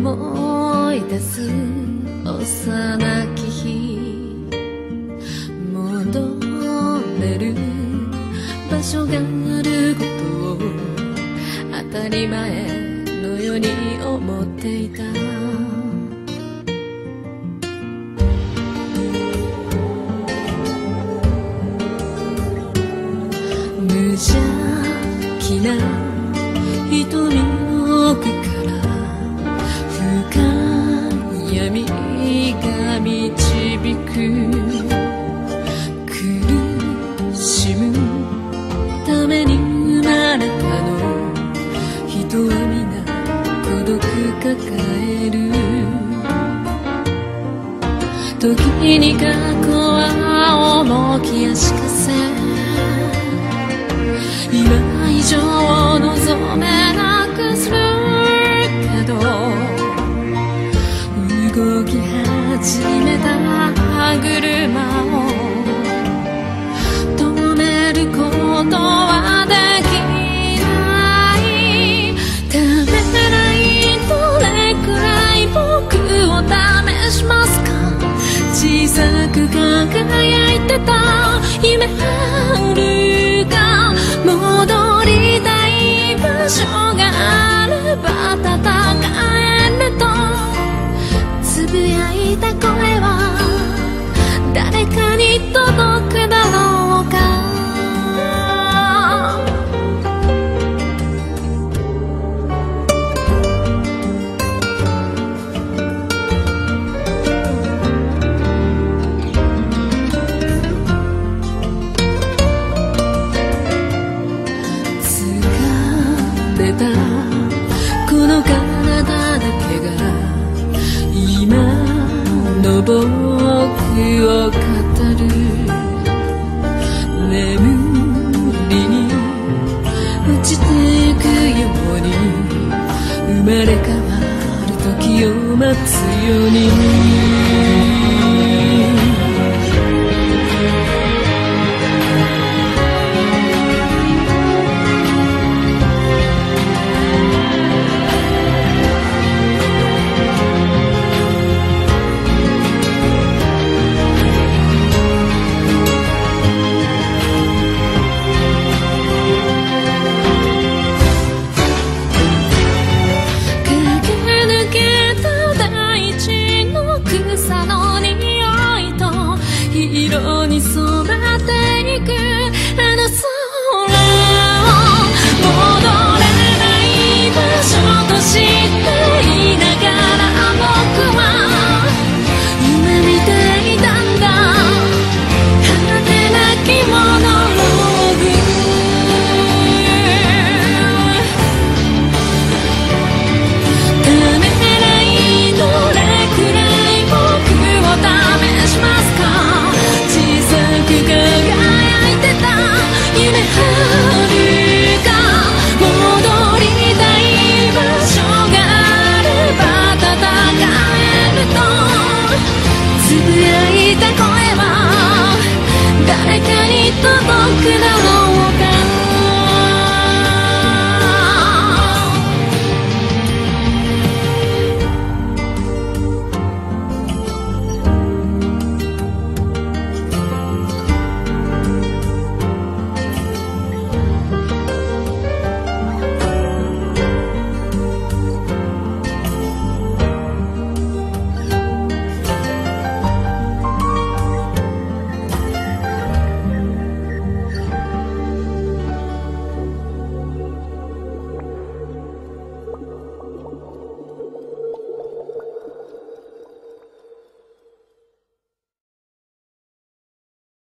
思い出す幼き日、戻れる場所があることを当たり前のように思っていた。無邪気な瞳の奥から深い闇が導く。苦しむために生まれたの、人は皆孤独抱える。時に過去は重き足かせ、今以上望めなくするけど、動き始めた車を止めることはできない。ためらいどれくらい僕を試しますか。小さく輝いてた夢あるか。戻りたい場所があれば戦えるとつぶやいた声は誰かに届くだろうか。この体だけが今の僕を語る。眠りに落ちてゆくように生まれ変わる時を待つように。色に染まっていくあの空を戻れない場所と知っていながら僕は夢見ていたんだ。果てなきモノローグ。ためらいどれくらい僕を試しますか。輝いてた夢あるか。戻りたい場所があれば戦えるとつぶやいた声は誰かに届くだろう。